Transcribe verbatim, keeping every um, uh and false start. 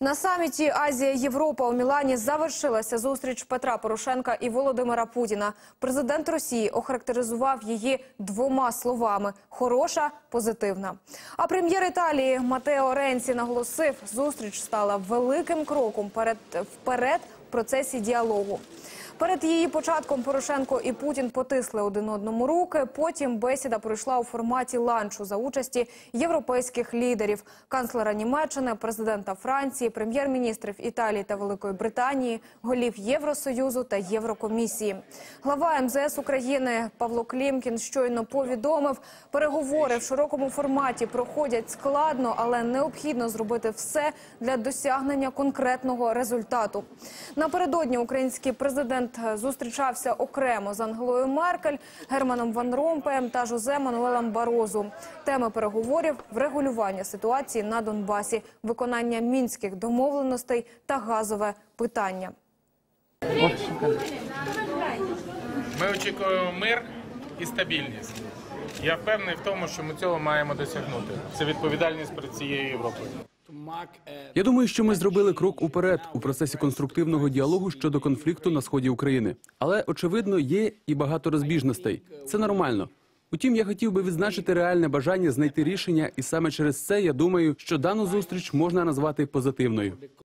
На саміті Азія-Європа у Мілані завершилася зустріч Петра Порошенка і Володимира Путіна. Президент Росії охарактеризував її двома словами – хороша, позитивна. А прем'єр Італії Матео Ренці наголосив, зустріч стала великим кроком перед, вперед в процесі діалогу. Перед її початком Порошенко і Путін потисли один одному руки. Потім бесіда пройшла у форматі ланчу за участі європейських лідерів – канцлера Німеччини, президента Франції, прем'єр-міністрів Італії та Великої Британії, голів Євросоюзу та Єврокомісії. Глава ем зе ес України Павло Клімкін щойно повідомив, переговори в широкому форматі проходять складно, але необхідно зробити все для досягнення конкретного результату. Напередодні український президент зустрічався окремо з Ангелою Меркель, Германом Ван Ромпеєм та Жозе Мануелем Барозу. Теми переговорів – врегулювання ситуації на Донбасі, виконання мінських домовленостей та газове питання. Ми очікуємо мир і стабільність. Я впевнений в тому, що ми цього маємо досягнути. Це відповідальність перед цією Європою. Я думаю, що ми зробили крок уперед у процесі конструктивного діалогу щодо конфлікту на сході України. Але, очевидно, є і багато розбіжностей. Це нормально. Утім, я хотів би відзначити реальне бажання знайти рішення, і саме через це я думаю, що дану зустріч можна назвати позитивною.